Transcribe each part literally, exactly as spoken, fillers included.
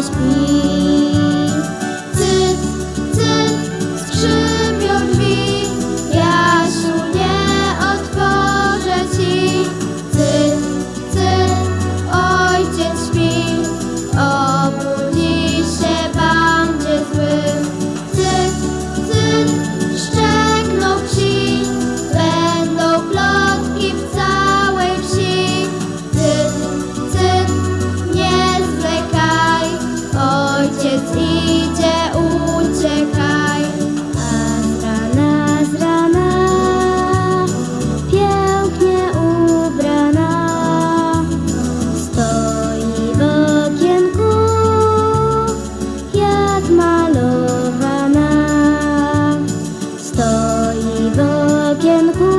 śpi. Cyt, cyt, skrzypią drzwi, Jasiu, nie otworzę ci. Cyt, cyt, ojciec śpi, obudzi się, będzie zły. Cyt, cyt, szczekną psi, będą plotki w całej wsi. Cyt, cyt, nie zwlekaj, ojciec idzie, uciekaj. A z rana, z rana, pięknie ubrana, stoi w okienku, jak malowana. Stoi w okienku,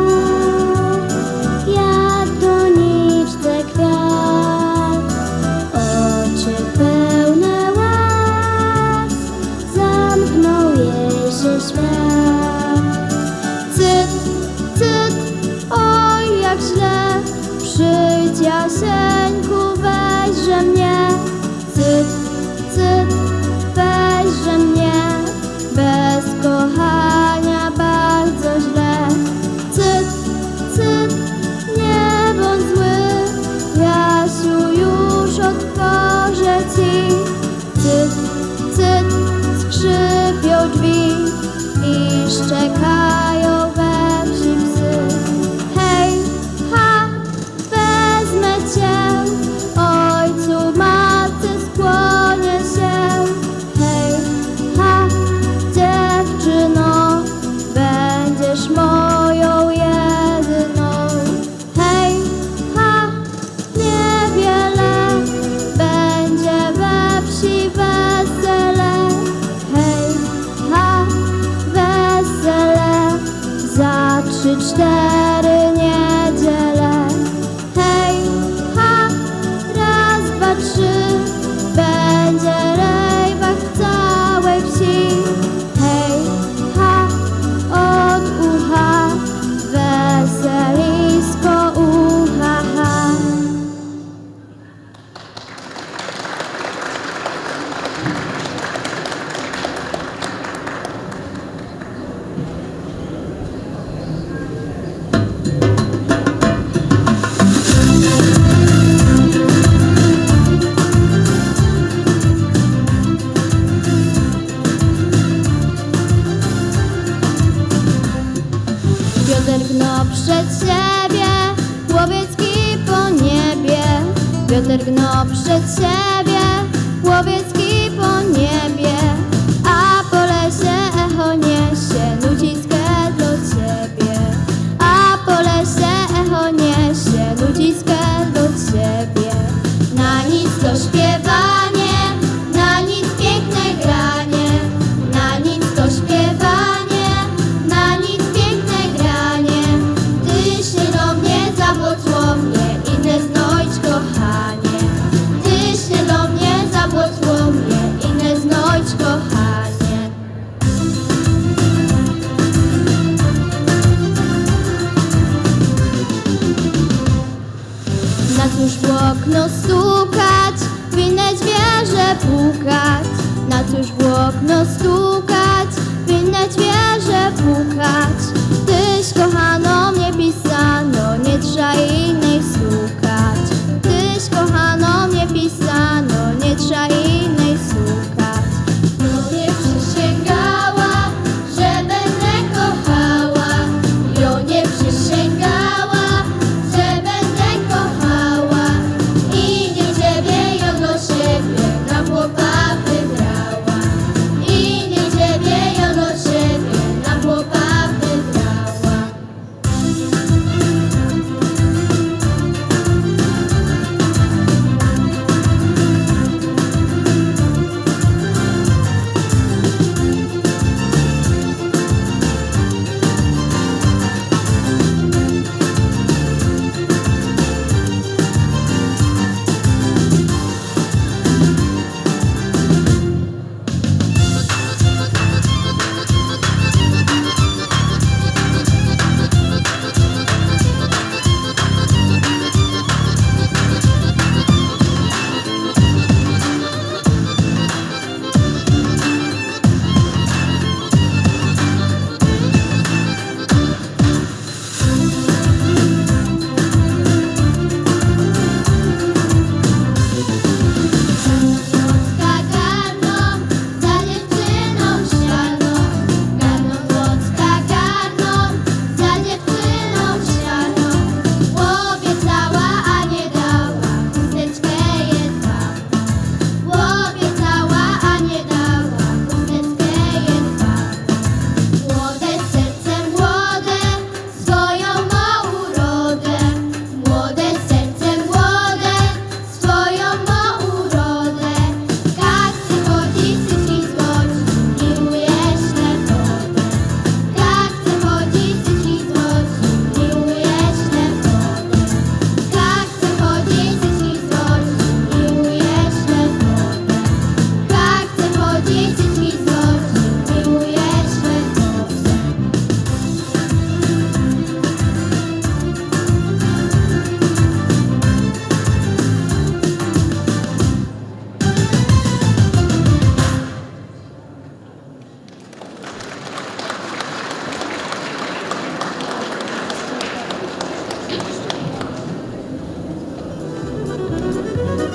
jak doniczce kwiat. Oczy pełne łez, zamknął jej się świat. Cyt, cyt, oj jak źle, przyjdź Jasieńku, weźże mnie. Cyt, cyt, weźże mnie, bez kochania bardzo źle. Cyt, cyt, nie bądź zły, Jasiu, już otworzę ci. Cyt, cyt, skrzypią drzwi i szczekają we wsi psy. Hej, ha, wezmę cię, ojcu, matce skłonię się. Hej, ha, dziewczyno, będziesz moją jedyną. Hej, ha, niewiele, będzie we wsi wesele. Hej, ha, wesele, za trzy, cztery niedziele. Hej, ha, raz, dwa, trzy, będzie rejwach w całej wsi. Hej, ha, od ucha, weselisko ucha, ha. Piotr gno przed siebie, łowiecki po niebie. Piotr gno przed siebie, łowiecki po niebie. A po lesie echo niesie, nudziskę do ciebie. A po lesie echo niesie, nudziskę do ciebie. Na nic to śpiewanie, na nic piękne granie. Na nic to śpiewanie, na nic piękne granie. Ty się do mnie zabłocło mnie, inne znojć kochanie. Ty się do mnie zabłocło mnie, inne znojć kochanie. Na cóż w okno stukać, w inne zwierzę pukać. Na cóż w okno stukać, w inne zwierzę pukać. Tyś kochano mnie pisano, nie trza innych słuchać. Tyś kochano mnie pisano, nie trza innych słuchać. No nie przysięgała, że będę kochała. Jo nie przysięgała, że będę kochała. I nie ciebie, jo do siebie na chłopa wybrała. I nie ciebie, jo do siebie na chłopa wybrała.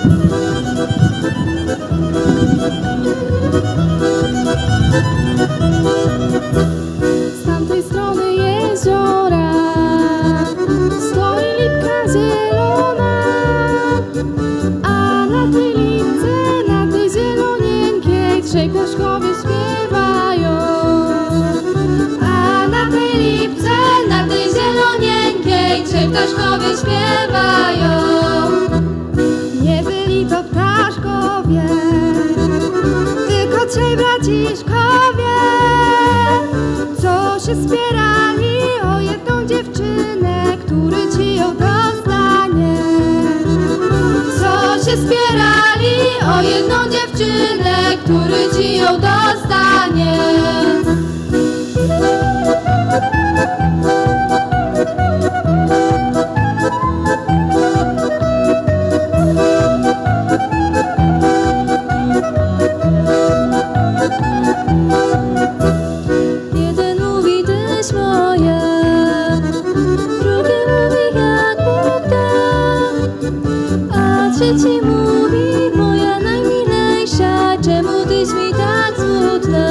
Z tamtej strony jeziora stoi lipka zielona, a na tej lipce, na tej zielonieńkiej trzej ptaszkowie śpiewają. A na tej lipce, na tej zielonieńkiej trzej ptaszkowie śpiewają. Nie byli to ptaszkowie, tylko trzej braciszkowie, co się spierali o jedną dziewczynę, który ci ją dostanie. Co się spierali o jedną dziewczynę, który ci ją dostanie. Jeden mówi tyś moja, drugi mówi jak Bóg da, a trzeci mówi moja najmilejsza, czemu tyś mi tak smutna?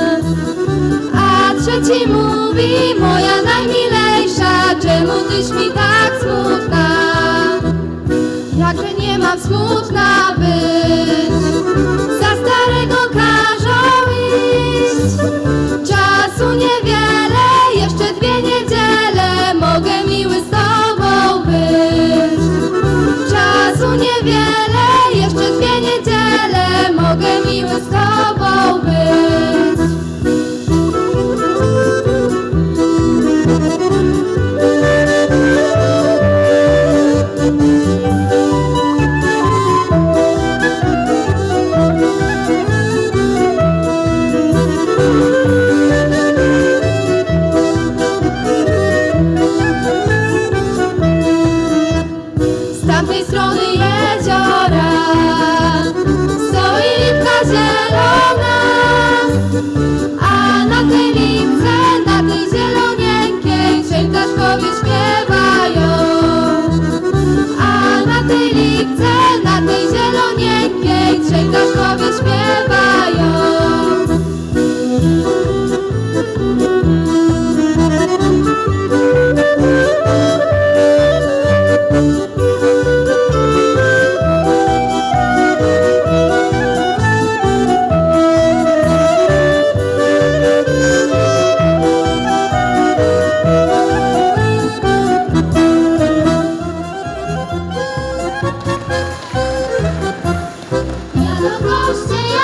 A trzeci mówi moja najmilejsza, czemu tyś mi tak smutna? Jakże nie mam smutna być, za starego każą iść. Czasu niewiele, jeszcze dwie niedziele, mogę miły z tobą być. Czasu niewiele, jeszcze dwie niedziele, mogę miły z tobą być. Z tamtej strony jeziora stoi lipka zielona, a na tej lipce, na tej zielonieńkiej trzej ptaszkowie śpiewają. A na tej lipce, na tej zielonieńkiej trzej ptaszkowie śpiewają. Jadą goście,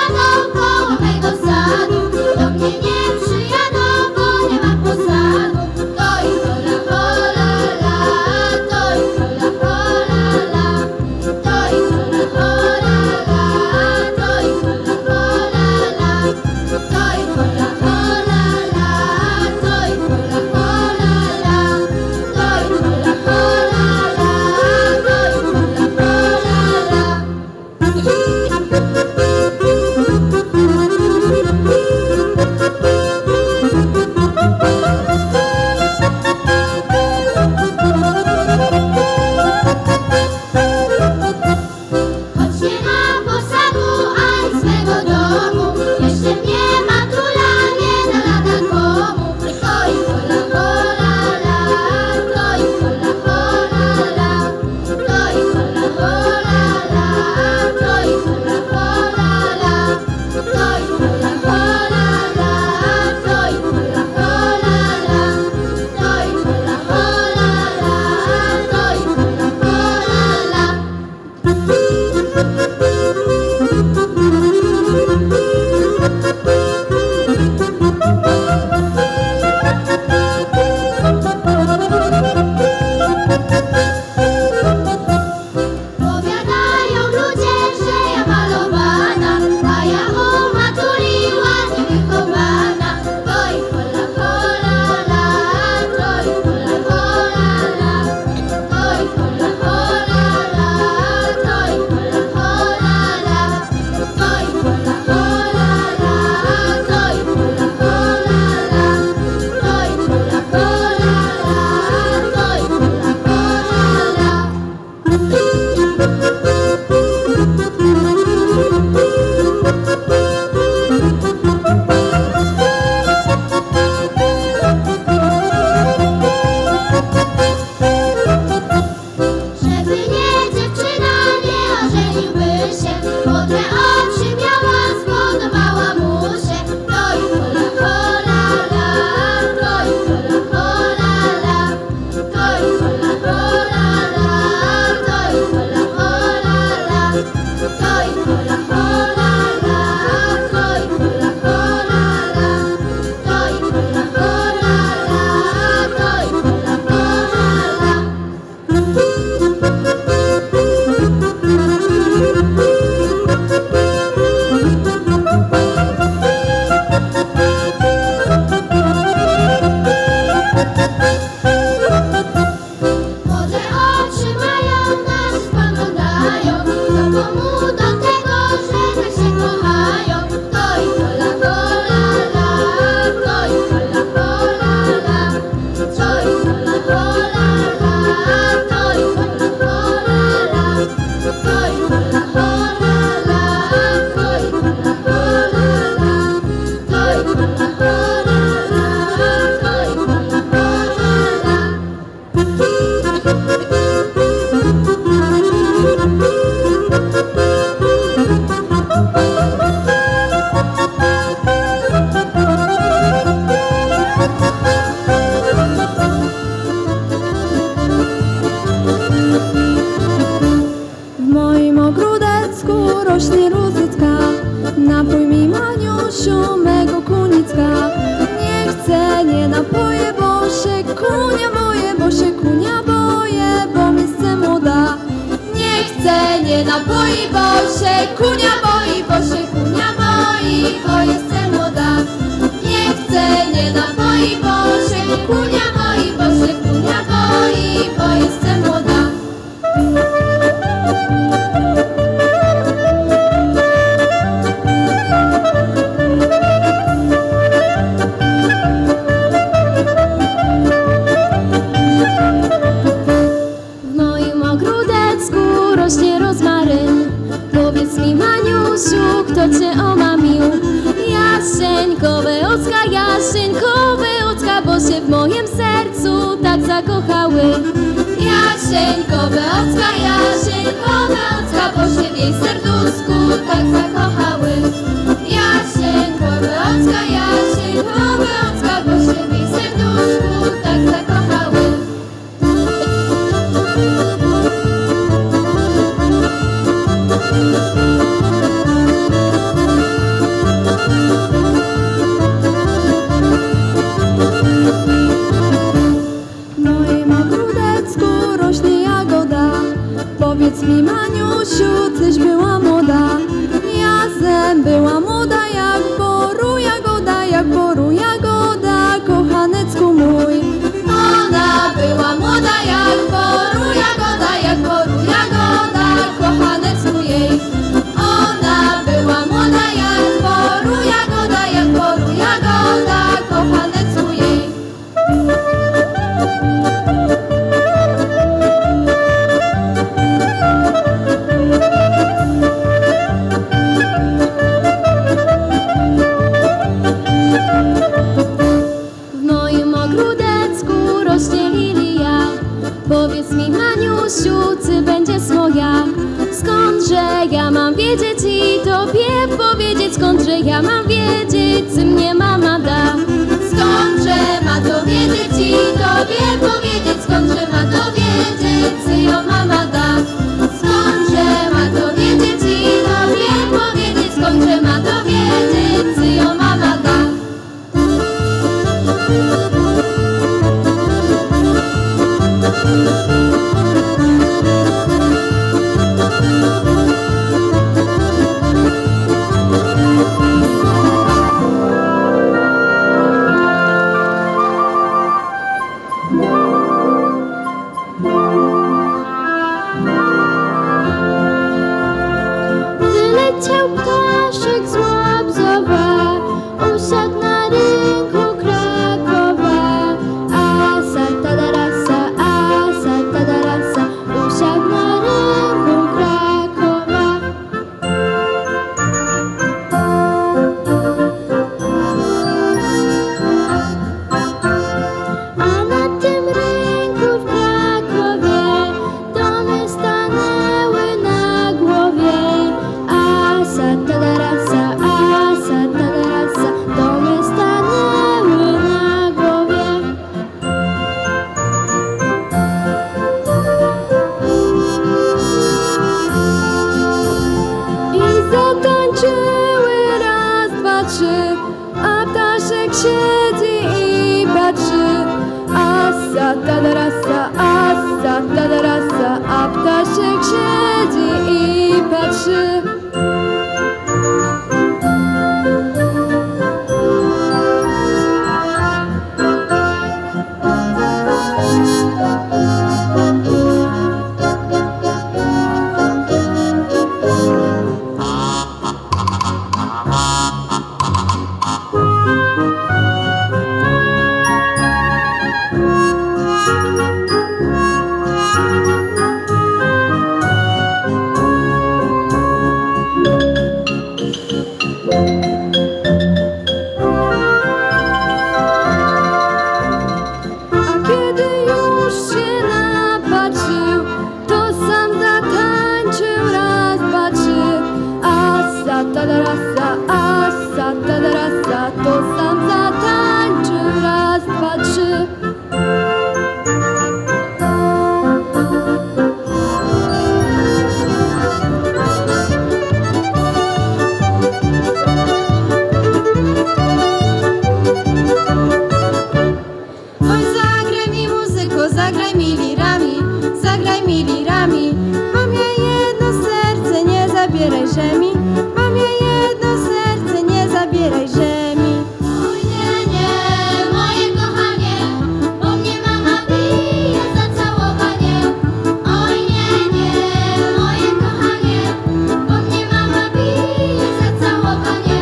rośnie rózycka, napój mi Maniusiu mego kunicka. Nie chcę, nie napoję, bo się kunia boję, bo się kunia boję, bo miejsce młoda. Nie chcę, nie napoi, bo się kunia boi, bo się kunia boi, bo jestem młoda. Nie chcę, nie napoi, bo się kunia boi, bo się kunia boi, bo jestem młoda. Rośnie rozmaryn. Powiedz mi, Maniusiu, kto cię omamił? Jasieńkowe ocka, jasieńkowe ocka, bo się w moim sercu tak zakochały. Jasieńkowe ocka, jasieńkowe ocka, bo się w jej serduszku tak zakochały. Jasieńkowe ocka, jasieńkowe ocka, bo się w jej serduszku tak zakochały. W moim ogródecku rośnie jagoda. Powiedz mi, Maniusiu, tyś była młoda. Jazem była młoda jak boru jagoda, jak boru jagoda, kochanecku mój. Ona była młoda jak boru jagoda, jak boru jagoda, kochanecku jej. Ona była młoda jak boru jagoda, jak boru jagoda, kochanecku jej. W moim ogródecku rośnie lilia. Powiedz mi, Maniusiu, czy będziesz moja? Skądże ja mam wiedzieć i tobie powiedzieć? Skądże ja mam wiedzieć, czy mnie mama da? Skądże ma to wiedzieć i tobie powiedzieć? Skądże ma to wiedzieć, czy ją mama da? Skądże ma to wiedzieć i tobie powiedzieć? Skądże ma to wiedzieć, czy ją mama da? tadarasa, asa, tadarasa, to sam zatańczy. Raz, dwa, trzy. Oj, zagraj mi muzyko, zagraj mi lirami, zagraj mi lirami. Mam ja jedno serce, nie zabieraj ziemi. Mam ja jedno serce, nie zabieraj ziemi. Oj nie, nie, moje kochanie, bo mnie mama bije za całowanie. Oj nie, nie, moje kochanie, bo mnie mama bije za całowanie.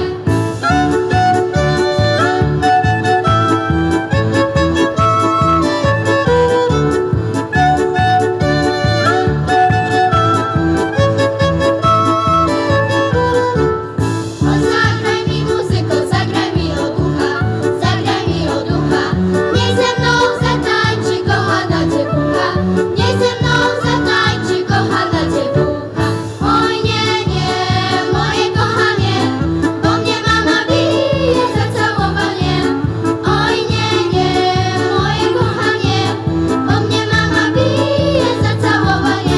Oj, zagraj mi muzyko, zagraj mi o ducha, zagraj mi o ducha. Niech ze mną zatańczy kochana dziewucha, niech ze mną zatańczy kochana dziewucha. Oj nie, nie, moje kochanie, bo mnie mama bije za całowanie. Oj nie, nie, moje kochanie, bo mnie mama bije za całowanie.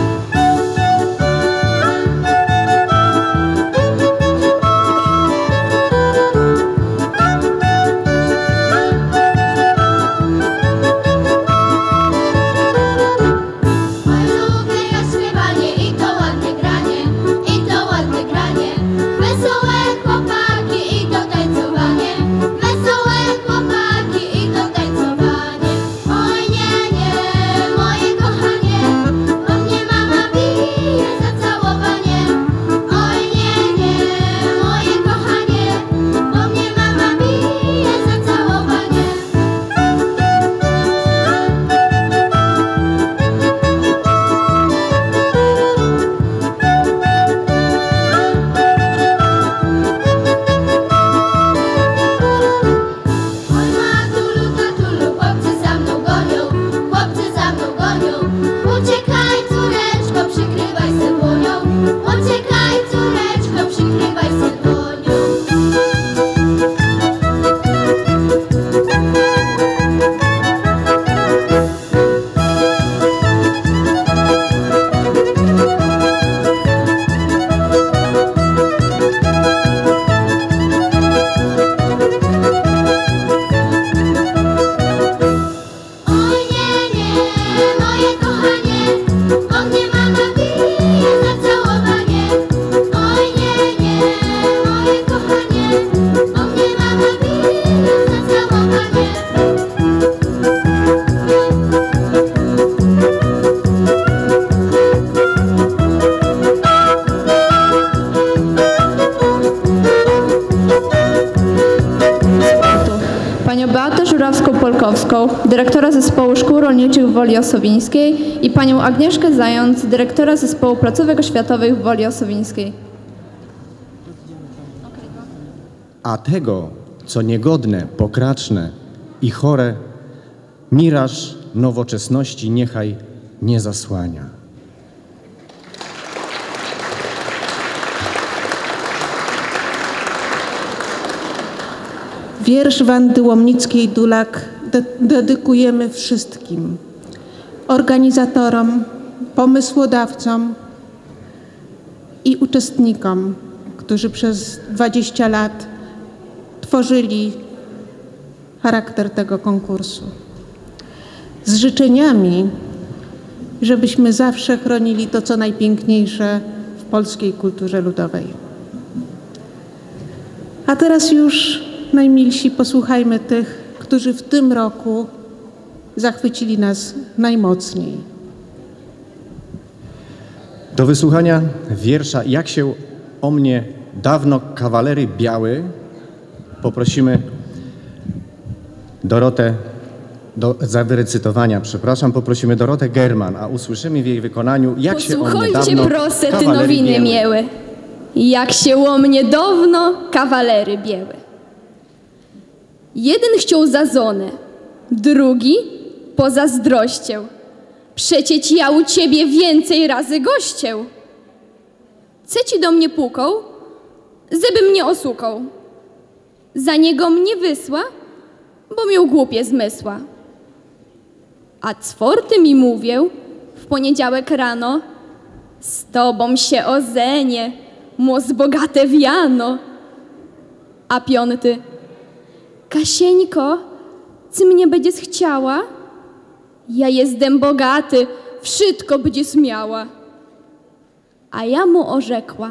Oj, lubię ja śpiewanie i to ładne granie, i to ładne granie. Wesołe chłopaki i to tańcowanie, wesołe chłopaki i to tańcowanie. Oj nie, nie, moje kochanie, bo mnie mama bije za całowanie. Oj nie, nie, moje kochanie, bo mnie mama bije za całowanie. Oj matulu, tatulu, chłopcy za mną gonią, chłopcy za mną gonią. Uciekaj córeczko, przykrywaj se dłonią, uciekaj córeczko, przykrywaj se dłonią. Oj nie, nie, moje kochanie, bo mnie mama bije za całowanie. Oj nie, nie, moje kochanie, bo mnie mama bije za całowanie. Panią Beatę Żurawską-Polkowską, dyrektora Zespołu Szkół Rolniczych w Woli Osowińskiej i panią Agnieszkę Zając, dyrektora Zespołu Placówek Oświatowych w Woli Osowińskiej. A tego, co niegodne, pokraczne i chore, miraż nowoczesności niechaj nie zasłania. Wiersz Wandy Łomnickiej-Dulak de dedykujemy wszystkim organizatorom, pomysłodawcom i uczestnikom, którzy przez dwadzieścia lat tworzyli charakter tego konkursu. Z życzeniami, żebyśmy zawsze chronili to, co najpiękniejsze w polskiej kulturze ludowej. A teraz już, najmilsi, posłuchajmy tych, którzy w tym roku zachwycili nas najmocniej. Do wysłuchania wiersza Jak się o mnie dawno kawalery biały poprosimy Dorotę, do, za wyrecytowania, przepraszam, poprosimy Dorotę German, a usłyszymy w jej wykonaniu Jak się o mnie Posłuchajcie, dawno proste, ty kawalery nowiny biały. miały. Jak się o mnie dawno kawalery biały. Jeden chciał za żonę, drugi pozazdrościł. Przecieć ja u ciebie więcej razy gościł. Ce ci do mnie pukał? żeby mnie osukał. Za niego mnie wysła, bo miał głupie zmysła. A czwarty mi mówił w poniedziałek rano: z tobą się ozenie, mos bogate wiano. A piąty: Kasieńko, czy mnie będziesz chciała? Ja jestem bogaty, wszystko będziesz miała. A ja mu orzekła: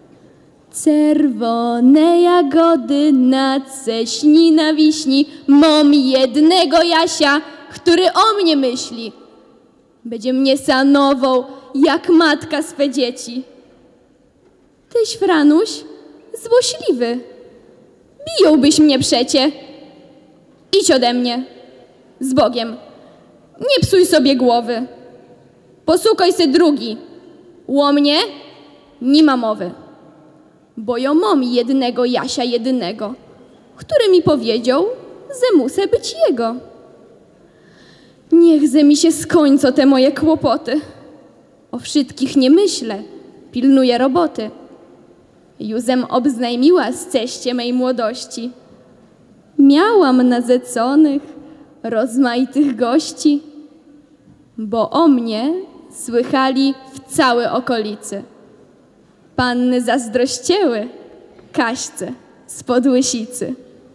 czerwone jagody na ceśni, na wiśni, mam jednego Jasia, który o mnie myśli. Będzie mnie sanował, jak matka swe dzieci. Tyś, Franuś, złośliwy, bijąłbyś mnie przecie. Idź ode mnie, z Bogiem, nie psuj sobie głowy. Posłuchaj se drugi, o mnie nie ma mowy. Bo ja mam jednego Jasia jedynego, który mi powiedział, że muszę być jego. Niechże mi się skończą te moje kłopoty. O wszystkich nie myślę, pilnuję roboty. Juzem obznajmiła z ceście mej młodości. Miałam nazeconych, rozmaitych gości, bo o mnie słychali w całej okolicy. Panny zazdrościły Kaśce spod Łysicy.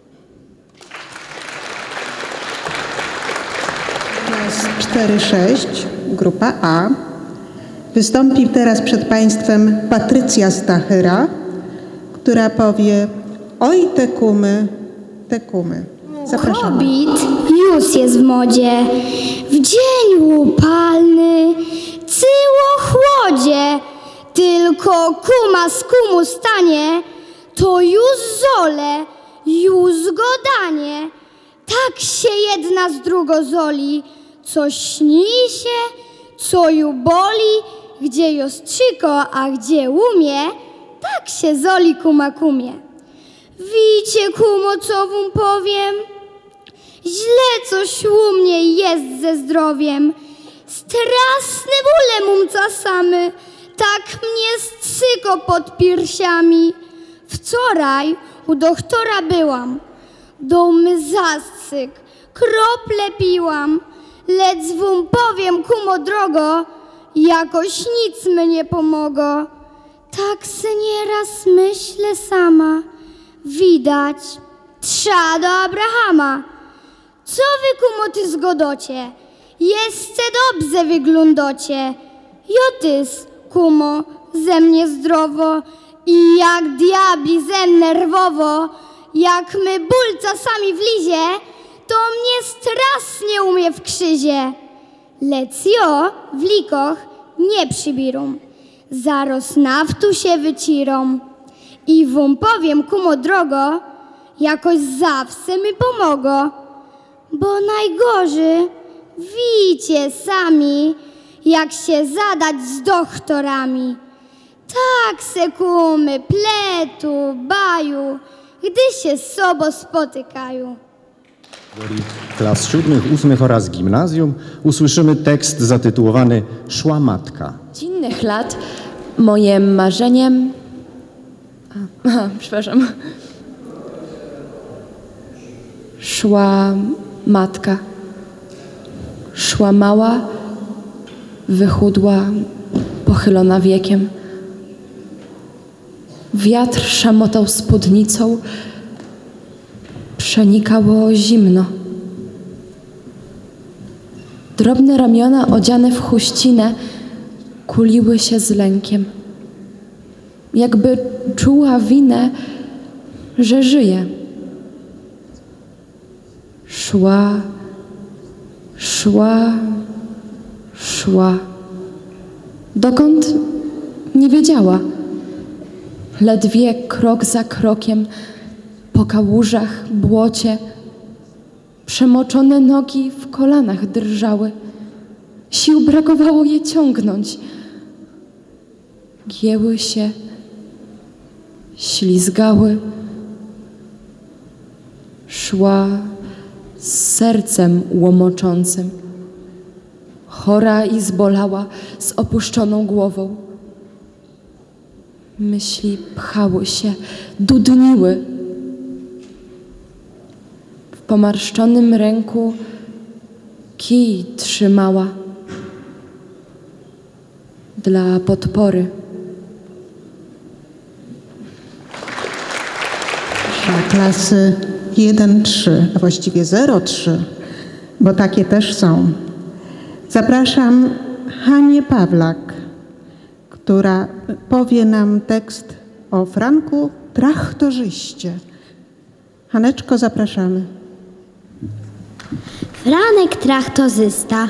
Klas cztery sześć, grupa A. Wystąpi teraz przed Państwem Patrycja Stachyra, która powie: oj, te kumy, te kumy. Zapraszamy. Hobbit już jest w modzie, w dzień upalny, cyło chłodzie, tylko kuma z kumu stanie, to już zole, już godanie. Tak się jedna z drugo zoli, co śni się, co ju boli, gdzie jostrzyko, a gdzie umie, tak się zoli kuma kumie. Wicie, kumo, co wam powiem? Źle coś u mnie jest ze zdrowiem. Straszne bóle mum czasami, tak mnie strzyko pod piersiami. Wczoraj u doktora byłam, do my zastrzyk, krople piłam, lecz wam powiem, kumo drogo, jakoś nic mi nie pomogo. Tak se nieraz myślę sama, widać, trza do Abrahama. Co wy, kumo, ty zgodocie? Jeszcze dobrze wyglądocie. Jotys, kumo, ze mnie zdrowo i jak diabli ze nerwowo, jak my ból czasami wlizie, to mnie strasznie umie w krzyzie. Lecz jo w likoch nie przybirą, zaraz naftu się wycirą. I wam powiem, kumo drogo, jakoś zawsze mi pomogo, bo najgorzej, wicie sami, jak się zadać z doktorami. Tak se kumy pletu, baju, gdy się z sobą spotykają. Klas siódmych, ósmych oraz gimnazjum usłyszymy tekst zatytułowany Szła matka. Z innych lat moim marzeniem... A, aha, przepraszam. Szła matka. Szła mała, wychudła, pochylona wiekiem. Wiatr szamotał spódnicą, przenikało zimno. Drobne ramiona odziane w chuścinę kuliły się z lękiem. Jakby czuła winę, że żyje. Szła, szła, szła. Dokąd? Nie wiedziała. Ledwie krok za krokiem po kałużach, błocie, przemoczone nogi w kolanach drżały. Sił brakowało je ciągnąć. Gięły się, ślizgały. Szła z sercem łomoczącym, chora i zbolała, z opuszczoną głową. Myśli pchały się, dudniły. W pomarszczonym ręku kij trzymała dla podpory. Klasy jeden trzy, a właściwie zero trzy, bo takie też są. Zapraszam Hanię Pawlak, która powie nam tekst o Franku Traktorzyście. Haneczko, zapraszamy. Franek traktorzysta.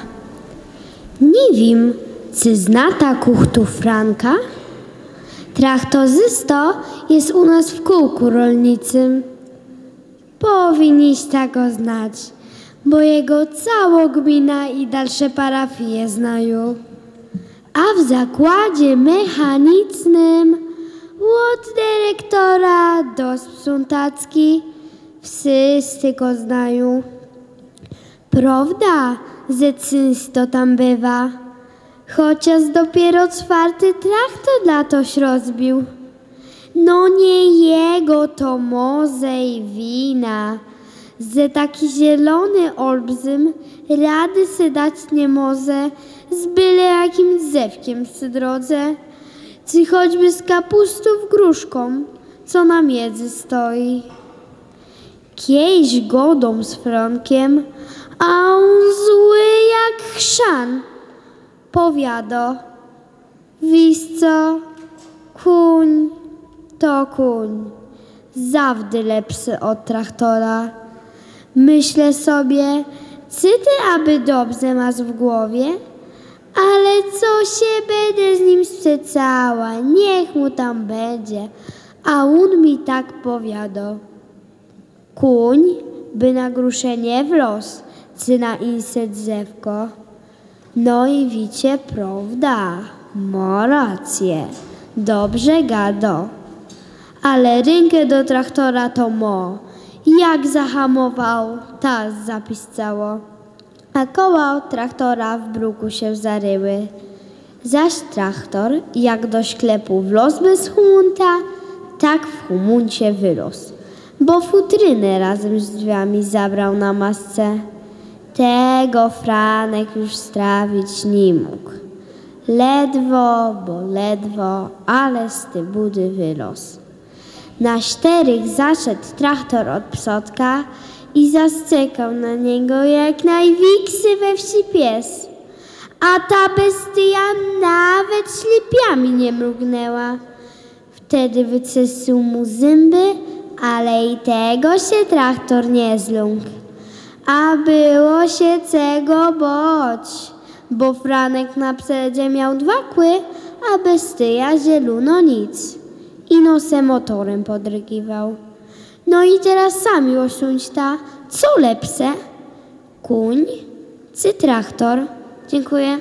Nie wiem, czy zna ta kuchtu Franka? Traktorzysto jest u nas w kółku rolniczym. Powinniście go znać, bo jego cała gmina i dalsze parafie znają. A w zakładzie mechanicznym od dyrektora do sprzątaczki wszyscy go znają. Prawda, że często tam bywa, chociaż dopiero czwarty traktor latoś rozbił. No nie jego to może i wina, że taki zielony olbrzym rady se dać nie może z byle jakimś zewkiem przy drodze, czy choćby z kapustów gruszką, co na miedzy stoi. Kiedyś godą z Frankiem, a on zły jak chrzan. Powiado, wiesz co, kuń to kuń, zawdy lepszy od traktora. Myślę sobie, czy ty aby dobrze masz w głowie, ale co się będę z nim sprzeczała, niech mu tam będzie. A on mi tak powiado, kuń by na grusze nie wlosł, czy na inne drzewko. No i wicie, prawda, ma rację, dobrze gado. Ale rękę do traktora to mo, jak zahamował, ta zapisało. A koła od traktora w bruku się zaryły. Zaś traktor, jak do sklepu wlazł bez humunta, tak w humuncie wylazł, bo futrynę razem z drzwiami zabrał na masce. Tego Franek już strawić nie mógł. Ledwo, bo ledwo, ale z tej budy wylazł. Na czterech zaszedł traktor od przodka i zasczekał na niego jak największy we wsi pies. A ta bestia nawet ślepiami nie mrugnęła. Wtedy wyciszył mu zęby, ale i tego się traktor nie zląkł. A było się czego bać, bo Franek na przedzie miał dwa kły, a bestia zielono nic. I nosem motorem podrygiwał. No i teraz sami osądźta, co lepsze? Kuń czy traktor? Dziękuję.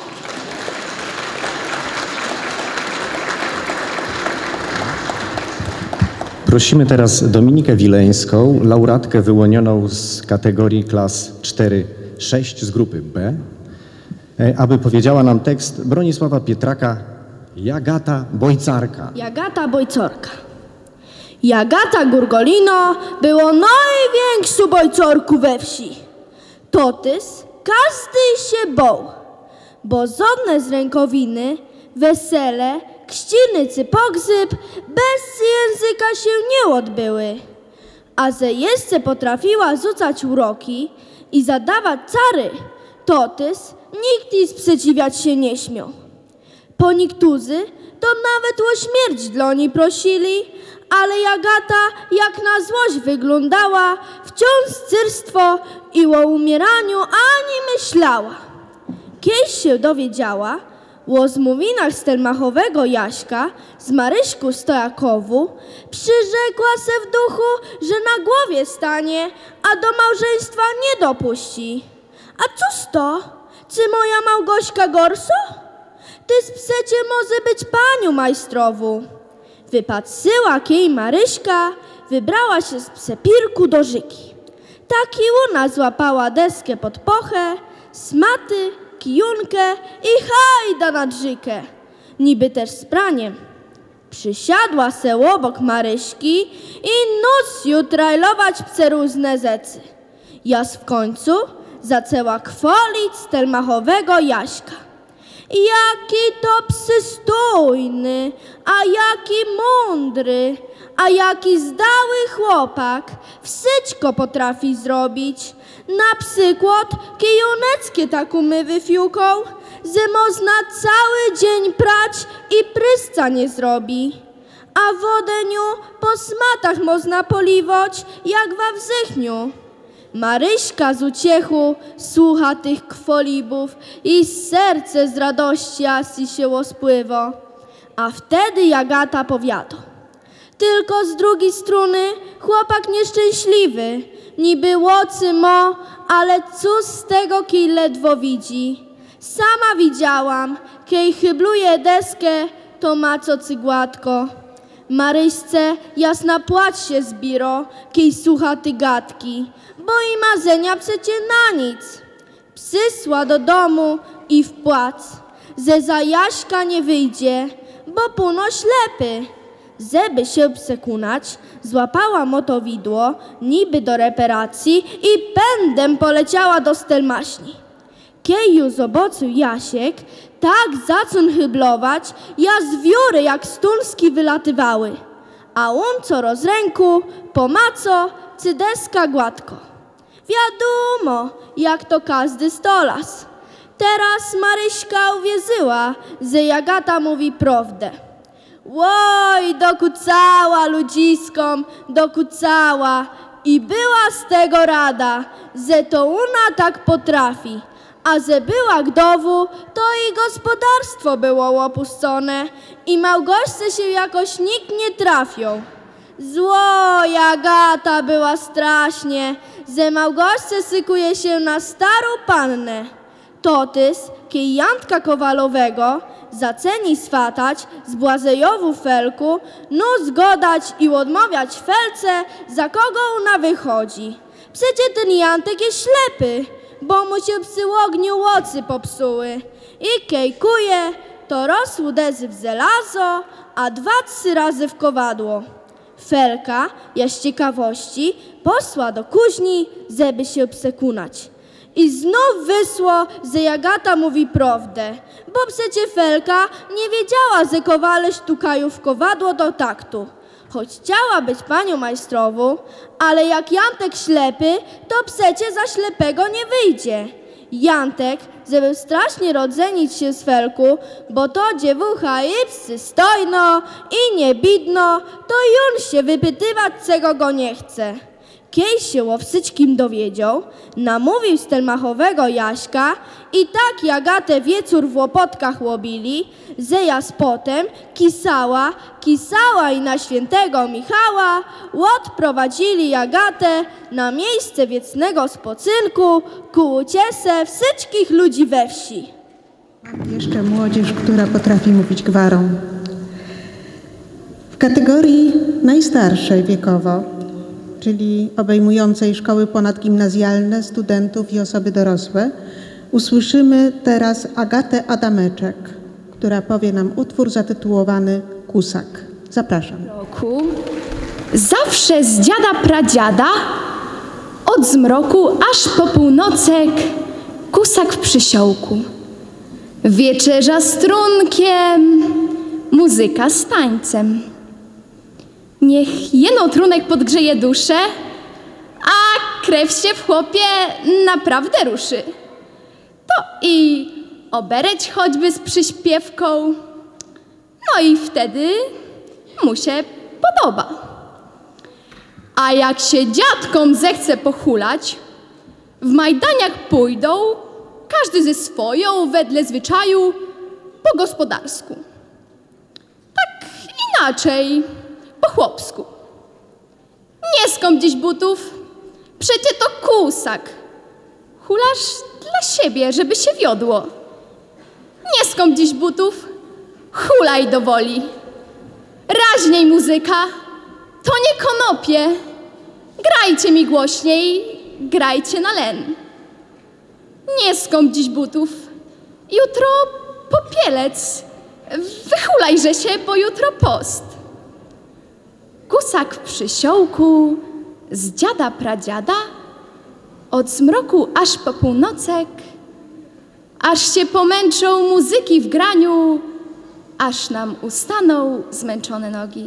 Prosimy teraz Dominikę Wileńską, laureatkę wyłonioną z kategorii klas cztery sześć z grupy B, aby powiedziała nam tekst Bronisława Pietraka Jagata Bojcarka. Jagata Bojcorka. Jagata Gurgolino było największą bojcorku we wsi. Totys każdy się bał, bo żadne z rękowiny, wesele, kściny czy pogrzeb bez języka się nie odbyły. A że jeszcze potrafiła rzucać uroki i zadawać czary, totys nikt jej sprzeciwiać się nie śmiał. Po niektórzy to nawet o śmierć dla niej prosili, ale Jagata jak na złość wyglądała, wciąż cyrstwo i o umieraniu ani myślała. Kiedyś się dowiedziała o zmówieniach Stelmachowego Jaśka z Maryśku Stojakowu, przyrzekła se w duchu, że na głowie stanie, a do małżeństwa nie dopuści. A co z to? Czy moja Małgośka gorso? Tyz przecie może być panią majstrowu. Wypatrzyła kiej Maryśka, wybrała się z przepirku do Żyki. Taki łuna złapała deskę pod pochę, smaty, kijunkę i hajda nad Żykę. Niby też z praniem. Przysiadła se obok Maryśki i nuc ju trajlować przeróżne rzeczy. Jas w końcu zaczęła chwalić stelmachowego Jaśka. Jaki to przystojny, a jaki mądry, a jaki zdały chłopak, wszystko potrafi zrobić. Na przykład kijoneckie tak umywy fiuką, że można cały dzień prać i prysca nie zrobi. A wodę niu po smatach można poliwać, jak we wrześniu. Maryśka z uciechu słucha tych chwalibów i serce z radości asi się ospływa. A wtedy Jagata powiada: tylko z drugiej strony chłopak nieszczęśliwy, niby łocy mo, ale cóż z tego, kij ledwo widzi. Sama widziałam, kiej chybluje deskę, to ma co cygłatko. Maryśce jasna płacz się zbiro, kiej słucha ty gadki, bo i marzenia przecie na nic. Przysła do domu i w płac, że za Jaśka nie wyjdzie, bo puno ślepy. Żeby się przekonać, złapała motowidło, niby do reparacji i pędem poleciała do stelmaśni. Kiej ju zobaczył Jasiek, tak zaczął hyblować, ja z wióry jak stunski wylatywały. A on co roz ręku, pomaco, cydeska gładko. Wiadomo, jak to każdy stolas. Teraz Maryśka uwierzyła, że Jagata mówi prawdę. Łoj, dokucała ludziskom, dokucała i była z tego rada, że to ona tak potrafi. A że była gdowu, to i gospodarstwo było opuszczone i Małgoszce się jakoś nikt nie trafił. Zło Jagata była strasznie, że Małgoszce szykuje się na starą pannę. Totys, kiej Jantka Kowalowego zaceni swatać z Błazejowu felku, no zgodać i odmawiać felce, za kogo ona wychodzi. Przecie ten Jantek jest ślepy, bo mu się przy ogniu łocy popsuły. I kejkuje, to rosł uderzy w żelazo, a dwa, trzy razy w kowadło. Felka, ja z ciekawości, posła do kuźni, żeby się przekonać. I znów wysło, że Jagata mówi prawdę, bo przecie Felka nie wiedziała, że kowale sztukają w kowadło do taktu. Choć chciała być panią majstrową, ale jak Jantek ślepy, to przecie za ślepego nie wyjdzie. Jantek, żeby strasznie rodzenić się z Felku, bo to dziewucha i przystojno i niebidno, to już się wypytywać, czego go nie chce. Kiej się o wszystkim dowiedział, namówił stelmachowego Jaśka i tak Jagatę wieczór w łopotkach łobili, że jas potem kisała, kisała i na świętego Michała odprowadzili Jagatę na miejsce wiecznego spoczynku ku uciece wszystkich ludzi we wsi. Mam jeszcze młodzież, która potrafi mówić gwarą. W kategorii najstarszej wiekowo, czyli obejmującej szkoły ponadgimnazjalne, studentów i osoby dorosłe, usłyszymy teraz Agatę Adameczek, która powie nam utwór zatytułowany Kusak. Zapraszam. Roku zawsze z dziada pradziada, od zmroku aż po północek, kusak w przysiołku. Wieczerza z trunkiem, muzyka z tańcem. Niech jeno trunek podgrzeje duszę, a krew się w chłopie naprawdę ruszy. To i obereć choćby z przyśpiewką, no i wtedy mu się podoba. A jak się dziadkom zechce pochulać, w majdaniach pójdą, każdy ze swoją, wedle zwyczaju, po gospodarsku. Tak inaczej, po chłopsku. Nie skąp dziś butów, przecie to kusak. Hulasz dla siebie, żeby się wiodło. Nie skąp dziś butów, hulaj do woli. Raźniej muzyka, to nie konopie. Grajcie mi głośniej, grajcie na len. Nie skąp dziś butów, jutro popielec, Wychulajże się, bo jutro post. Gusak w przysiołku, z dziada pradziada, od zmroku aż po północek, aż się pomęczą muzyki w graniu, aż nam ustaną zmęczone nogi.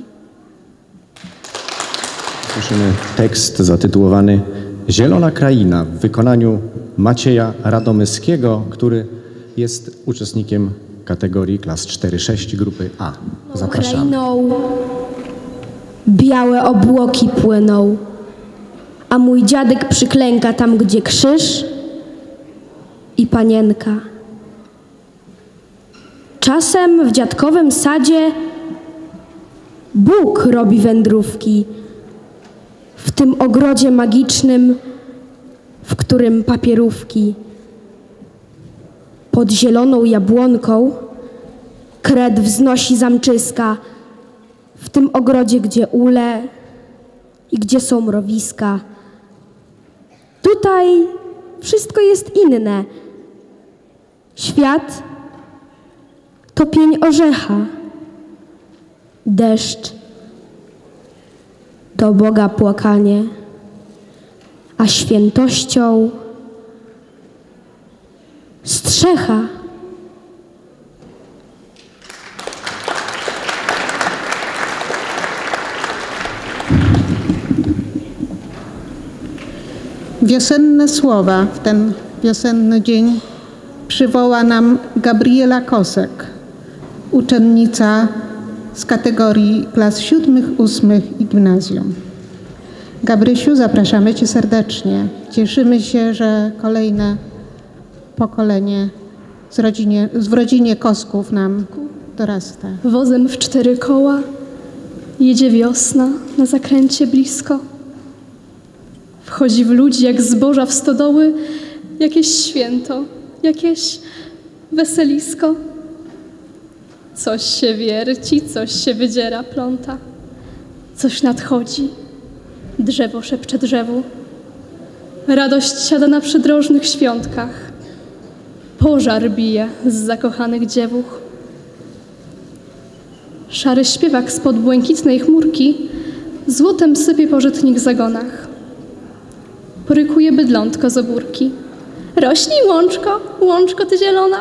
Słyszymy tekst zatytułowany Zielona kraina w wykonaniu Macieja Radomyskiego, który jest uczestnikiem kategorii klas cztery sześć grupy A. Zapraszamy. Krainą białe obłoki płyną, a mój dziadek przyklęka tam, gdzie krzyż i panienka. Czasem w dziadkowym sadzie Bóg robi wędrówki w tym ogrodzie magicznym, w którym papierówki pod zieloną jabłonką kret wznosi zamczyska, w tym ogrodzie, gdzie ule i gdzie są mrowiska. Tutaj wszystko jest inne. Świat to pień orzecha, deszcz to Boga płakanie, a świętością strzecha. Wiosenne słowa w ten wiosenny dzień przywoła nam Gabriela Kosek, uczennica z kategorii klas siódmych, ósmych i gimnazjum. Gabrysiu, zapraszamy Cię serdecznie. Cieszymy się, że kolejne pokolenie z rodzinie, w rodzinie Kosków nam dorasta. Wozem w cztery koła jedzie wiosna na zakręcie blisko. Wchodzi w ludzi jak zboża w stodoły, jakieś święto, jakieś weselisko. Coś się wierci, coś się wydziera, pląta. Coś nadchodzi, drzewo szepcze drzewu. Radość siada na przydrożnych świątkach. Pożar bije z zakochanych dziewuch. Szary śpiewak spod błękitnej chmurki złotem sypie po żytnich zagonach. Porykuje bydlątko z obórki. Rośnij, łączko, łączko ty zielona.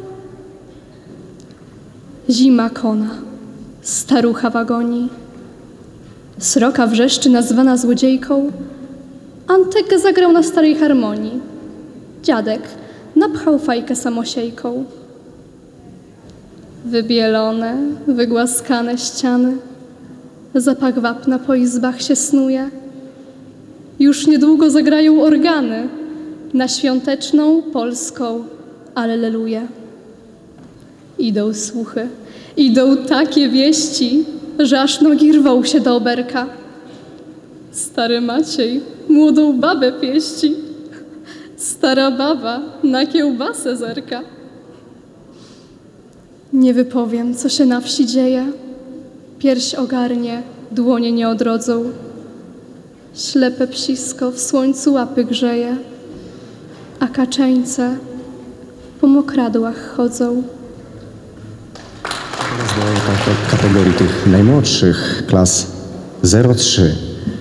Zima kona, starucha wagoni. Sroka wrzeszczy nazwana złodziejką. Antek zagrał na starej harmonii. Dziadek napchał fajkę samosiejką. Wybielone, wygłaskane ściany. Zapach wapna po izbach się snuje. Już niedługo zagrają organy na świąteczną polską Alleluję. Idą słuchy, idą takie wieści, że aż nogi rwą się do oberka. Stary Maciej młodą babę pieści, stara baba na kiełbasę zerka. Nie wypowiem, co się na wsi dzieje, pierś ogarnie, dłonie nie odrodzą. Ślepe psisko w słońcu łapy grzeje, a kaczeńce po mokradłach chodzą. Teraz do kategorii tych najmłodszych, klas zero trzy.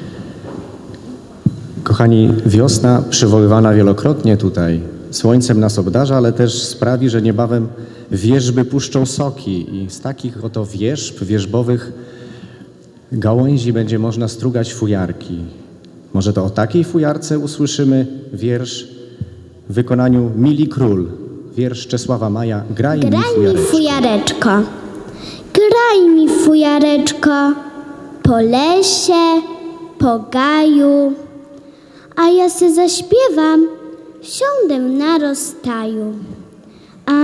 Kochani, wiosna przywoływana wielokrotnie tutaj słońcem nas obdarza, ale też sprawi, że niebawem wierzby puszczą soki i z takich oto wierzb, wierzbowych gałęzi będzie można strugać fujarki. Może to o takiej fujarce usłyszymy wiersz w wykonaniu Mili Król. Wiersz Czesława Maja. Graj, Graj mi fujareczko. mi fujareczko. Graj mi fujareczko po lesie, po gaju, a ja se zaśpiewam, siądę na rozstaju. A,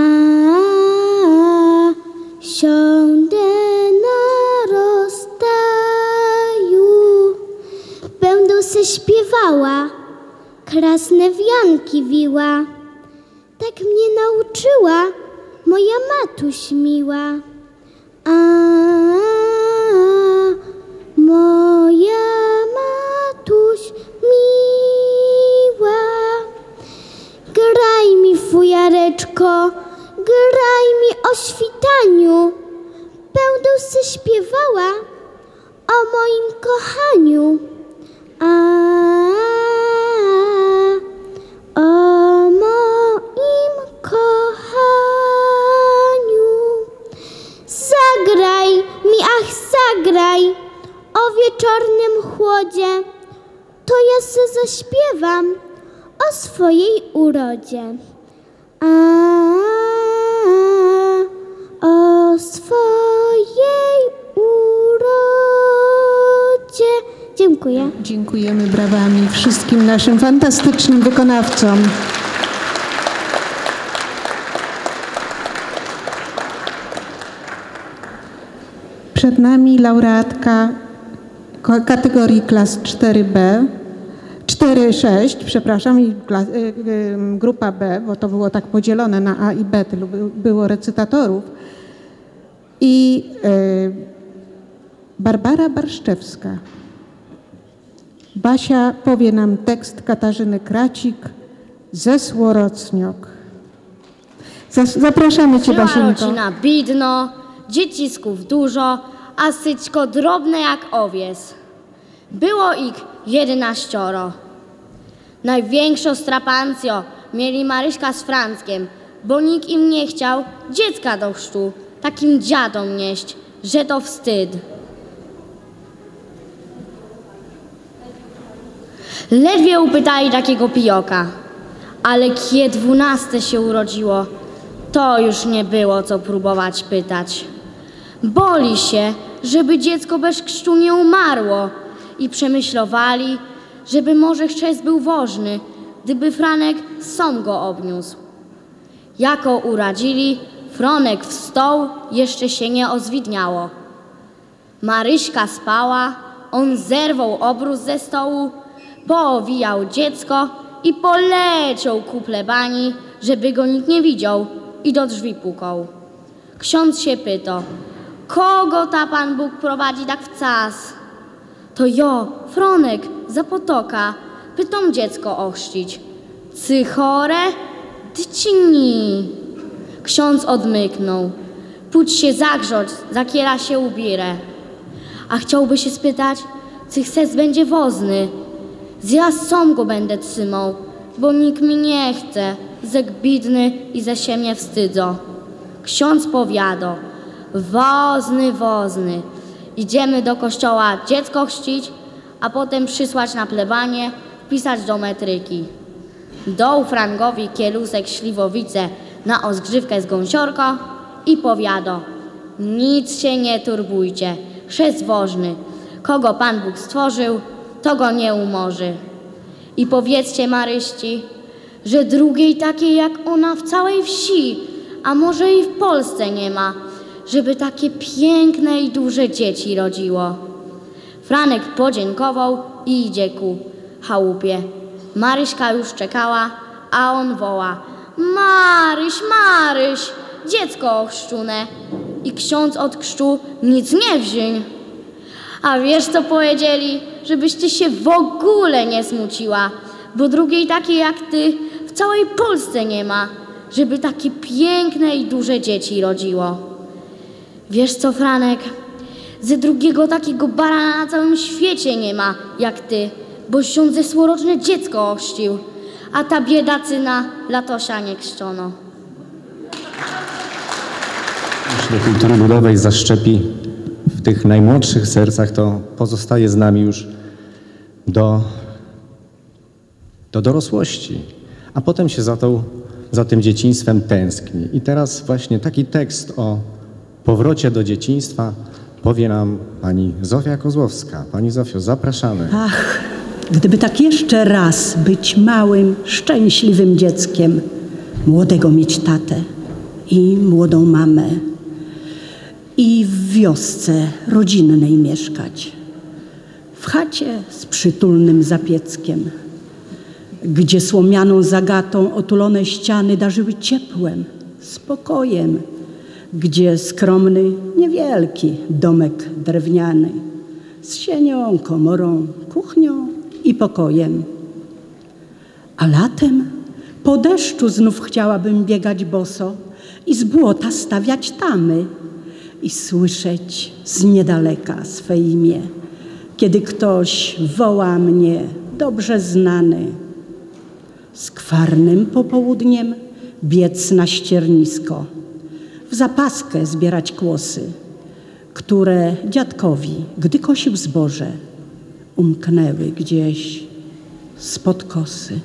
siądę na rozstaju, będę se śpiewała, krasne wianki wiła. Tak mnie nauczyła moja matuś miła. A, moja matuś miła. Graj mi fujareczko, graj mi o świtaniu. moim kochaniu. A, o moim kochaniu. Zagraj mi, ach zagraj o wieczornym chłodzie, to ja se zaśpiewam o swojej urodzie. A, o swojej urodzie. Dziękuję. Dziękujemy brawami wszystkim naszym fantastycznym wykonawcom. Przed nami laureatka kategorii klas cztery B, cztery sześć, przepraszam, i klas, y, y, grupa B, bo to było tak podzielone na A i B, tylu by, było recytatorów. I y, Barbara Barszczewska. Basia powie nam tekst Katarzyny Kracik ze Słorocniok. Zapraszamy Cię, Basieńko. Rodzina bidno, dziecisków dużo, a syćko drobne jak owies. Było ich jedenaścioro. Największą strapancjo mieli Maryśka z Franckiem, bo nikt im nie chciał dziecka do chrztu takim dziadom nieść, że to wstyd. Ledwie upytali takiego pijoka, ale kiedy dwunaste się urodziło, to już nie było co próbować pytać. Boli się, żeby dziecko bez chrztu nie umarło i przemyślowali, żeby może chrzest był wożny, gdyby Franek sam go obniósł. Jako uradzili, Fronek wstał, jeszcze się nie ozwidniało. Maryśka spała, on zerwał obrus ze stołu, poowijał dziecko i poleciał ku plebanii, żeby go nikt nie widział, i do drzwi pukał. Ksiądz się pyta, kogo ta Pan Bóg prowadzi tak w cas? To jo, Fronek, za potoka, pytam dziecko ochrzcić. Cy chore? Dyci ni. Ksiądz odmyknął. Pójdź się zagrzać, zakiera się ubierę. A chciałby się spytać, czy ses będzie wozny. Ja sam go będę trzymał, bo nikt mi nie chce, zek bidny i ze się mnie wstydzo. Ksiądz powiada, wozny, wozny, idziemy do kościoła dziecko chrzcić, a potem przysłać na plebanie, wpisać do metryki. Dał Frankowi kielusek śliwowice na ozgrzywkę z gąsiorka i powiada, nic się nie turbujcie, chrzest wożny, kogo Pan Bóg stworzył, to go nie umorzy. I powiedzcie Maryści, że drugiej takiej jak ona w całej wsi, a może i w Polsce nie ma, żeby takie piękne i duże dzieci rodziło. Franek podziękował i idzie ku chałupie. Maryśka już czekała, a on woła, Maryś, Maryś, dziecko ochrzczone. I ksiądz od chrztu nic nie wziął. A wiesz co powiedzieli? Żebyś się w ogóle nie smuciła, bo drugiej takiej jak ty w całej Polsce nie ma, żeby takie piękne i duże dzieci rodziło. Wiesz co, Franek? Ze drugiego takiego barana na całym świecie nie ma jak ty, bo ksiądz ze słoroczne dziecko ochrzcił, a ta biedacyna latosia nie chrzczono. Jeśli kultury ludowej zaszczepi w tych najmłodszych sercach, to pozostaje z nami już do, do dorosłości, a potem się za, tą, za tym dzieciństwem tęskni. I teraz właśnie taki tekst o powrocie do dzieciństwa powie nam pani Zofia Kozłowska. Pani Zofio, zapraszamy. Ach, gdyby tak jeszcze raz być małym, szczęśliwym dzieckiem, młodego mieć tatę i młodą mamę i w wiosce rodzinnej mieszkać, w chacie z przytulnym zapieckiem, gdzie słomianą zagatą otulone ściany darzyły ciepłem, spokojem, gdzie skromny, niewielki domek drewniany z sienią, komorą, kuchnią i pokojem. A latem po deszczu znów chciałabym biegać boso i z błota stawiać tamy i słyszeć z niedaleka swe imię. kiedy ktoś woła mnie, dobrze znany, skwarnym popołudniem biec na ściernisko, w zapaskę zbierać kłosy, które dziadkowi, gdy kosił zboże, umknęły gdzieś spod kosy.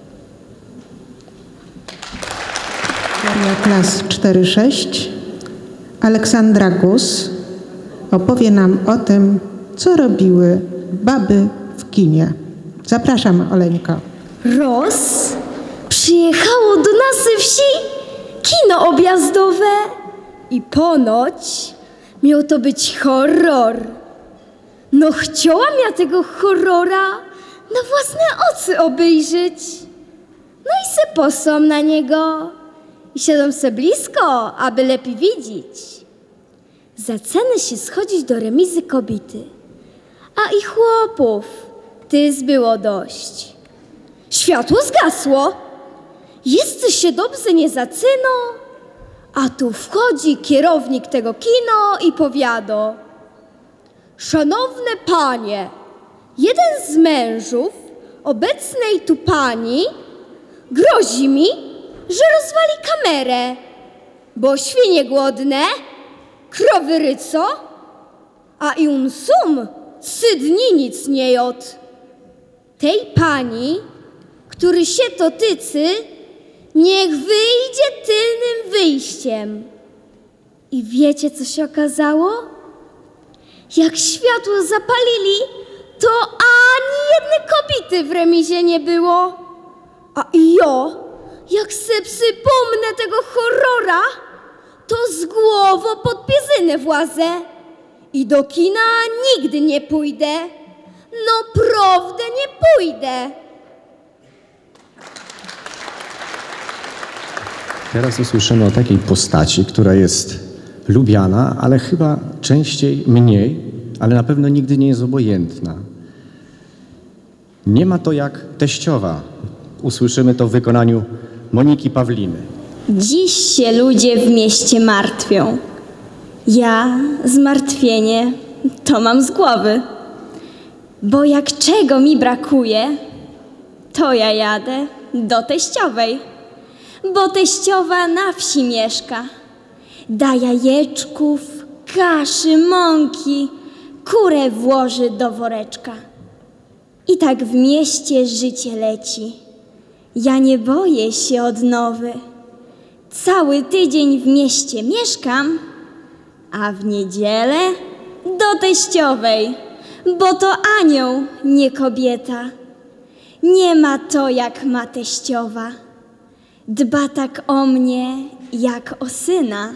Historia klas cztery sześć. Aleksandra Gus opowie nam o tym, co robiły baby w kinie. Zapraszam, Oleńko. Roz przyjechało do naszej wsi kino objazdowe i ponoć miał to być horror. No chciałam ja tego horrora na własne oczy obejrzeć. No i se posłam na niego i siadam se blisko, aby lepiej widzieć. Zaczęły się schodzić do remizy kobiety, a i chłopów tyz było dość. Światło zgasło, jeszcze się dobrze nie zaczyno, a tu wchodzi kierownik tego kino i powiada: szanowne panie, jeden z mężów obecnej tu pani grozi mi, że rozwali kamerę, bo świnie głodne, krowy ryco, a i un sum trzy dni nic nie jadł. Tej pani, który się to tyczy, niech wyjdzie tylnym wyjściem. I wiecie, co się okazało? Jak światło zapalili, to ani jednej kobiety w remizie nie było. A i ja, jak se przypomnę tego horrora, to z głową pod piezynę włazę i do kina nigdy nie pójdę. No prawdę nie pójdę. Teraz usłyszymy o takiej postaci, która jest lubiana, ale chyba częściej mniej, ale na pewno nigdy nie jest obojętna. Nie ma to jak teściowa. Usłyszymy to w wykonaniu Moniki Pawliny. Dziś się ludzie w mieście martwią. Ja zmartwienie to mam z głowy. Bo jak czego mi brakuje, to ja jadę do teściowej. Bo teściowa na wsi mieszka. Da jajeczków, kaszy, mąki, kurę włoży do woreczka. I tak w mieście życie leci. Ja nie boję się odnowy. Cały tydzień w mieście mieszkam, a w niedzielę do teściowej, bo to anioł, nie kobieta. Nie ma to jak ma teściowa. Dba tak o mnie jak o syna.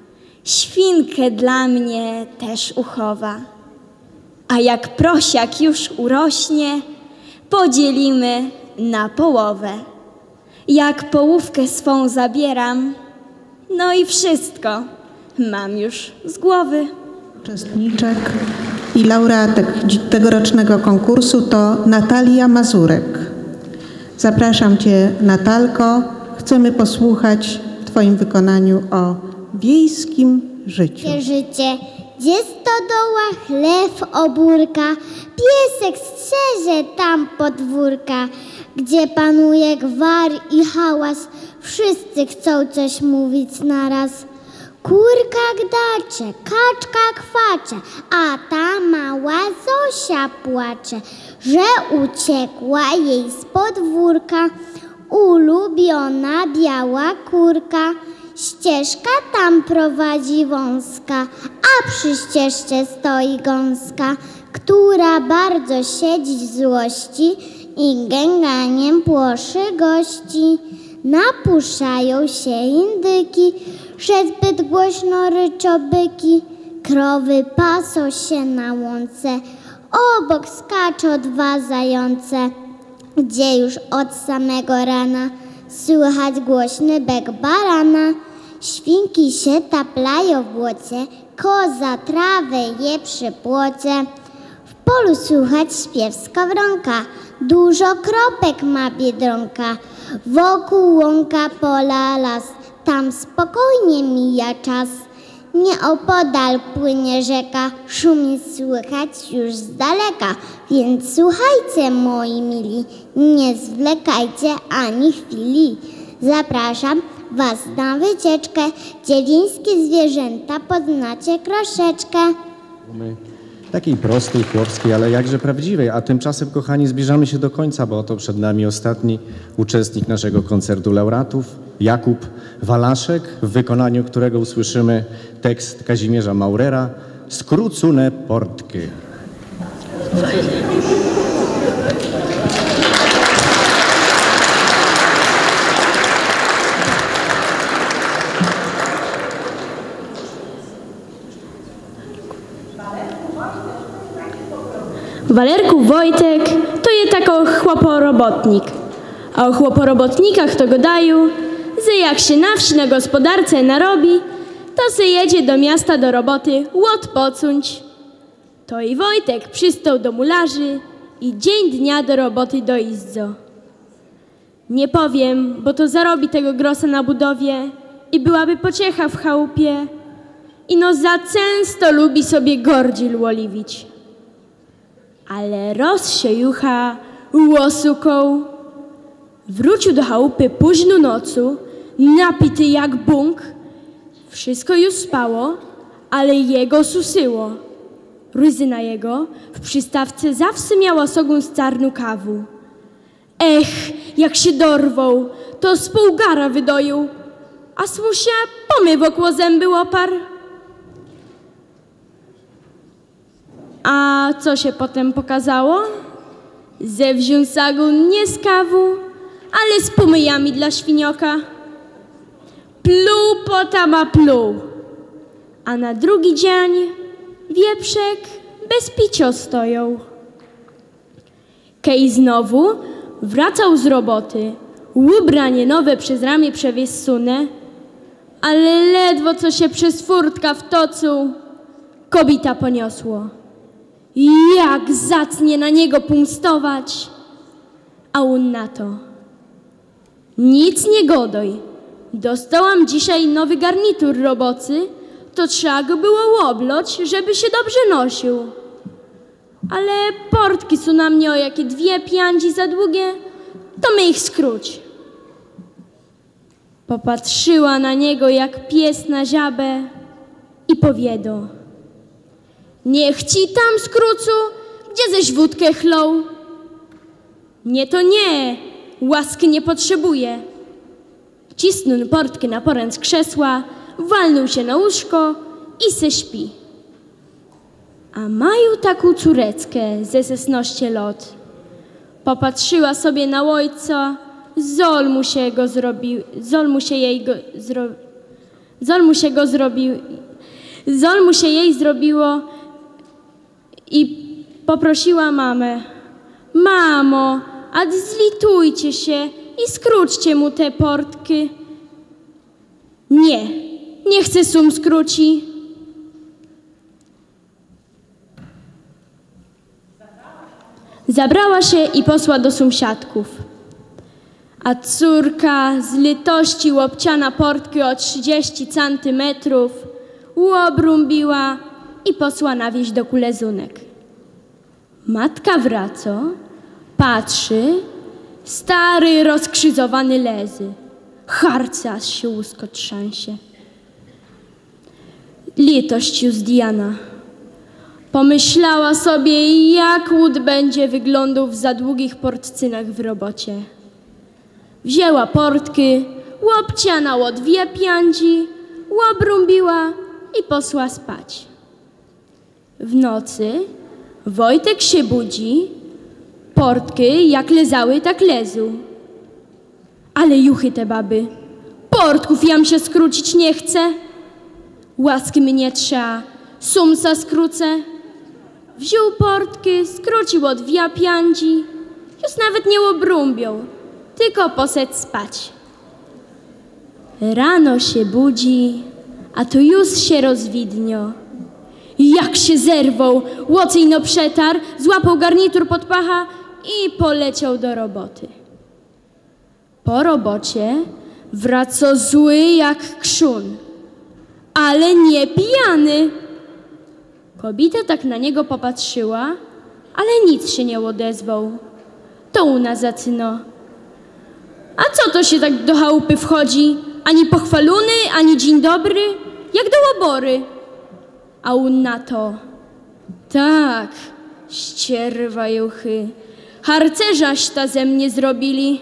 Świnkę dla mnie też uchowa. A jak prosiak już urośnie, podzielimy na połowę. Jak połówkę swą zabieram, no i wszystko mam już z głowy. Uczestniczek i laureatek tegorocznego konkursu to Natalia Mazurek. Zapraszam Cię, Natalko. Chcemy posłuchać w Twoim wykonaniu o wiejskim życiu. Życie. Gdzie stodoła, chlew, obórka, piesek strzeże tam podwórka. Gdzie panuje gwar i hałas, wszyscy chcą coś mówić naraz. Kurka gdacze, kaczka kwacze, a ta mała Zosia płacze, że uciekła jej z podwórka ulubiona biała kurka. Ścieżka tam prowadzi wąska, a przy ścieżce stoi gąska, która bardzo siedzi w złości i gęganiem płoszy gości. Napuszają się indyki, że zbyt głośno ryczą byki. Krowy pasą się na łące, obok skaczą dwa zające. Gdzie już od samego rana słychać głośny bek barana. Świnki się taplają w błocie, koza trawę je przy płocie. W polu słychać śpiew skowronka, dużo kropek ma Biedronka. Wokół łąka, pola, las, tam spokojnie mija czas. Nieopodal płynie rzeka, szumi słychać już z daleka. Więc słuchajcie, moi mili, nie zwlekajcie ani chwili. Zapraszam was na wycieczkę, gdzie wiejskie zwierzęta poznacie troszeczkę. Takiej prostej, chłopskiej, ale jakże prawdziwej. A tymczasem, kochani, zbliżamy się do końca, bo oto przed nami ostatni uczestnik naszego koncertu laureatów, Jakub Walaszek, w wykonaniu którego usłyszymy tekst Kazimierza Maurera „Skrócone portky”. Walerku Wojtek to je tako chłoporobotnik, a o chłoporobotnikach to gadają, że jak się na wsi na gospodarce narobi, to se jedzie do miasta do roboty łot pocunć. To i Wojtek przystał do mularzy i dzień dnia do roboty doizdzo. Nie powiem, bo to zarobi tego grosa na budowie i byłaby pociecha w chałupie. I no za często lubi sobie gordzil łoliwić. Ale roz się jucha łosuką. Wrócił do chałupy późną nocu, napity jak bąk. Wszystko już spało, ale jego susyło. Ryzyna jego w przystawce zawsze miała sogun z czarnu kawu. Ech, jak się dorwał, to z pół gara wydoił, a smusia pomyw okło zęby oparł. A co się potem pokazało? Ze wziąsagu nie z kawu, ale z pomyjami dla świnioka. Pluł potama pluł, a na drugi dzień wieprzek bez picio stoją. Kej znowu wracał z roboty, ubranie nowe przez ramię przewiesune, ale ledwo co się przez furtka wtoczył, kobita poniosło. Jak zacnie na niego pomstować, a on na to: nic nie godoj, dostałam dzisiaj nowy garnitur robocy, to trzeba go było łobloć, żeby się dobrze nosił. Ale portki są na mnie o jakie dwie piędzi za długie, to my ich skróć. Popatrzyła na niego jak pies na ziabę i powiedział: niech ci tam skrócu, gdzie ześ wódkę chlą. Nie to nie, łaski nie potrzebuje. Cisnął portkę na poręcz krzesła, walnął się na łóżko i se śpi. A mają taką córeckę ze szesnaście lat. Popatrzyła sobie na ojca, zol mu się go zrobił, zol mu się jej go zro, zol mu się go zrobił, zol mu się jej zrobiło i poprosiła mamę: mamo, a zlitujcie się i skróćcie mu te portki. Nie, nie chcę sum skróci. Zabrała się i posła do sąsiadków. A córka z litości łopciana portki o trzydzieści centymetrów łobrumbiła i posła na wieś do kulezunek. Matka wraca, patrzy, stary rozkrzyżowany lezy. Harca się łusko trzęsie. Litość już Diana. Pomyślała sobie, jak łód będzie wyglądał w za długich portcynach w robocie. Wzięła portky, łopciana o dwie piędzi, łobrumbiła i posła spać. W nocy Wojtek się budzi, portki jak lezały, tak lezu. Ale juchy te baby, portków jam się skrócić nie chcę. Łaski mnie trza, sumsa skrócę. Wziął portki, skrócił o dwie piędzi, już nawet nie łobrumbią, tylko poszedł spać. Rano się budzi, a to już się rozwidnio. Jak się zerwał, łocej no przetarł, złapał garnitur pod pacha i poleciał do roboty. Po robocie wraca zły jak krzun, ale nie pijany. Kobieta tak na niego popatrzyła, ale nic się nie odezwał. To u nas zacyno. A co to się tak do chałupy wchodzi? Ani pochwaluny, ani dzień dobry, jak do łabory. A on na to: tak, ścierwa juchy, harcerzaś ta ze mnie zrobili.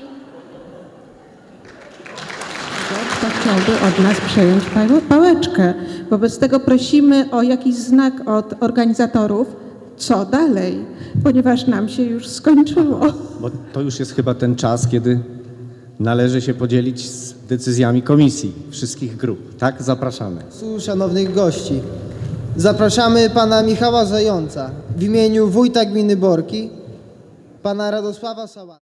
Kto chciałby od nas przejąć pałeczkę? Wobec tego prosimy o jakiś znak od organizatorów, co dalej, ponieważ nam się już skończyło. Bo to już jest chyba ten czas, kiedy należy się podzielić z decyzjami komisji wszystkich grup. Tak? Zapraszamy. Szanownych gości, zapraszamy pana Michała Zająca w imieniu wójta gminy Borki, pana Radosława Sała.